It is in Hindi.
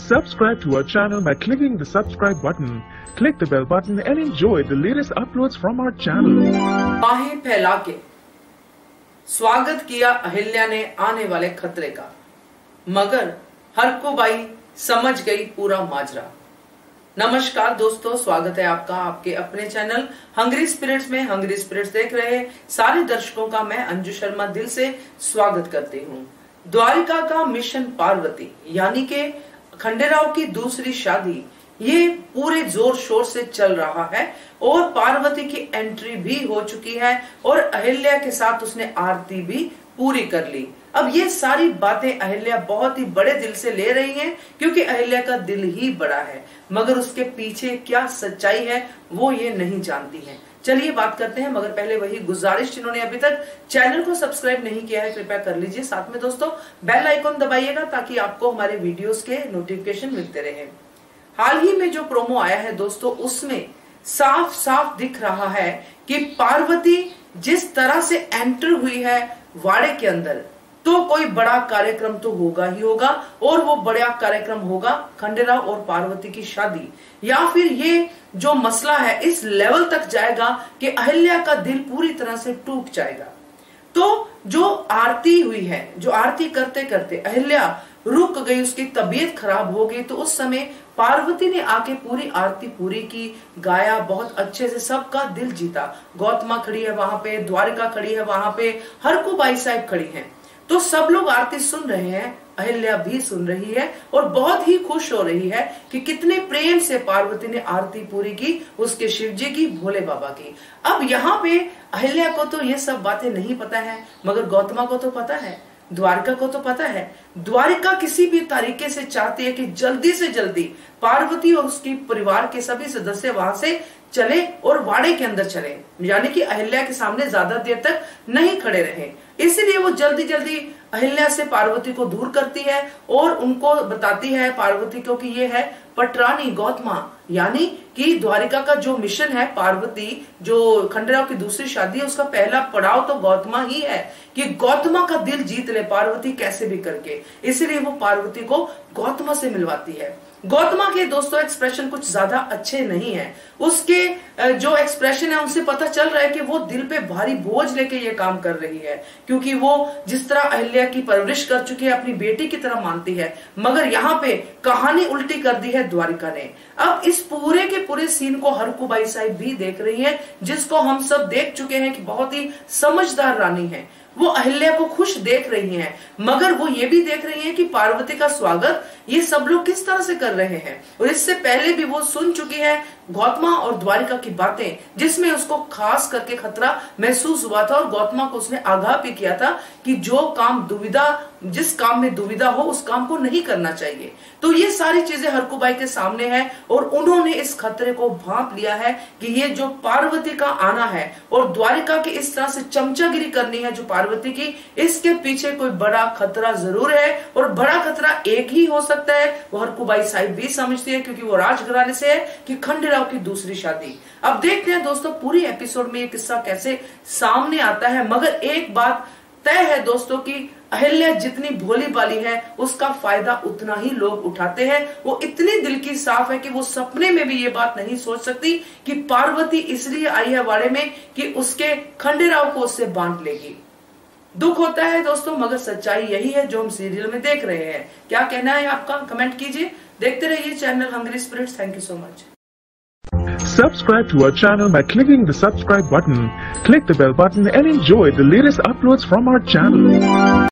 Subscribe to our channel by clicking the subscribe button. Click the bell button and enjoy the latest uploads from our channel. बाहें फैला के स्वागत किया अहिल्या ने आने वाले खतरे का, मगर हरकुबाई समझ गई पूरा माजरा। नमस्कार दोस्तों, स्वागत है आपका आपके अपने चैनल हंग्री स्पिरिट्स में। हंग्री स्पिरिट्स देख रहे सारे दर्शकों का मैं अंजू शर्मा दिल से स्वागत करती हूँ। द्वारिका का मिशन पार्वती यानी के खंडेराव की दूसरी शादी ये पूरे जोर शोर से चल रहा है और पार्वती की एंट्री भी हो चुकी है और अहिल्या के साथ उसने आरती भी पूरी कर ली। अब ये सारी बातें अहिल्या बहुत ही बड़े दिल से ले रही हैं क्योंकि अहिल्या का दिल ही बड़ा है, मगर उसके पीछे क्या सच्चाई है वो ये नहीं जानती है। चलिए बात करते हैं, मगर पहले वही गुजारिश, जिन्होंने अभी तक चैनल को सब्सक्राइब नहीं किया है कृपया कर लीजिए। साथ में दोस्तों बेल आइकॉन दबाइएगा ताकि आपको हमारे वीडियोस के नोटिफिकेशन मिलते रहे। हाल ही में जो प्रोमो आया है दोस्तों, उसमें साफ साफ दिख रहा है कि पार्वती जिस तरह से एंटर हुई है वाड़े के अंदर, तो कोई बड़ा कार्यक्रम तो होगा ही होगा, और वो बड़ा कार्यक्रम होगा खंडेराव और पार्वती की शादी, या फिर ये जो मसला है इस लेवल तक जाएगा कि अहिल्या का दिल पूरी तरह से टूट जाएगा। तो जो आरती हुई है, जो आरती करते करते अहिल्या रुक गई, उसकी तबीयत खराब हो गई, तो उस समय पार्वती ने आके पूरी आरती पूरी की, गाया, बहुत अच्छे से सबका दिल जीता। गौतमा खड़ी है वहां पे, द्वारिका खड़ी है वहां पे, हरकुबाई साहब खड़ी हैं, तो सब लोग आरती सुन रहे हैं, अहिल्या भी सुन रही है और बहुत ही खुश हो रही है कि कितने प्रेम से पार्वती ने आरती पूरी की उसके शिव जी की, भोले बाबा की। अब यहाँ पे अहिल्या को तो ये सब बातें नहीं पता है, मगर गौतमा को तो पता है, द्वारिका को तो पता है। द्वारिका किसी भी तरीके से चाहती है कि जल्दी से जल्दी पार्वती और उसकी परिवार के सभी सदस्य वहां से चले और वाड़े के अंदर चले, यानी कि अहिल्या के सामने ज्यादा देर तक नहीं खड़े रहे। इसलिए वो जल्दी जल्दी अहिल्या से पार्वती को दूर करती है और उनको बताती है पार्वती को कि ये है पटरानी गौतमा, यानी कि द्वारिका का जो मिशन है, पार्वती जो खंडेराव की दूसरी शादी है उसका पहला पड़ाव तो गौतमा ही है कि गौतमा का दिल जीत ले पार्वती कैसे भी करके। इसलिए वो पार्वती को गौतमा से मिलवाती है। गौतमा के दोस्तों एक्सप्रेशन कुछ ज्यादा अच्छे नहीं है, उसके जो एक्सप्रेशन है उनसे पता चल रहा है कि वो दिल पे भारी बोझ लेके ये काम कर रही है, क्योंकि वो जिस तरह अहिल्या की परवरिश कर चुकी है, अपनी बेटी की तरह मानती है, मगर यहाँ पे कहानी उल्टी कर दी है द्वारिका ने। अब इस पूरे के पूरे सीन को हरकुबाई साहब भी देख रही है, जिसको हम सब देख चुके हैं कि बहुत ही समझदार रानी है। वो अहिल्या को खुश देख रही हैं, मगर वो ये भी देख रही हैं कि पार्वती का स्वागत ये सब लोग किस तरह से कर रहे हैं, और इससे पहले भी वो सुन चुकी है गौतमा और द्वारिका की बातें, जिसमें उसको खास करके खतरा महसूस हुआ था और गौतमा को उसने आगाह भी किया था कि जो काम जिस काम में दुविधा हो उस काम को नहीं करना चाहिए। तो ये सारी चीजें हरकुबाई के सामने है और उन्होंने इस खतरे को भांप लिया है कि ये जो पार्वती का आना है और द्वारिका की इस तरह से चमचागिरी करनी है जो पार्वती की, इसके पीछे कोई बड़ा खतरा जरूर है, और बड़ा खतरा एक ही हो सकता है, वो हरकुबाई साहब भी समझती है क्योंकि वो राजघराने से है कि खंडेराव की दूसरी शादी। अब देखते हैं दोस्तों पूरी एपिसोड में ये किस्सा कैसे सामने आता है, मगर एक बात तय है दोस्तों कि अहिल्या जितनी भोली भाली है उसका फायदा उतना ही लोग उठाते हैं। वो इतनी दिल की साफ है कि वो सपने में भी ये बात नहीं सोच सकती कि पार्वती इसलिए आई है वाड़े में कि उसके खंडेराव को उससे बांध लेगी। दुख होता है दोस्तों, मगर सच्चाई यही है जो हम सीरियल में देख रहे हैं। क्या कहना है आपका, कमेंट कीजिए। देखते रहिए channel Hungry Spirits. Thank you so much. Subscribe to our channel by clicking the subscribe button. Click the bell button and enjoy the latest uploads from our channel.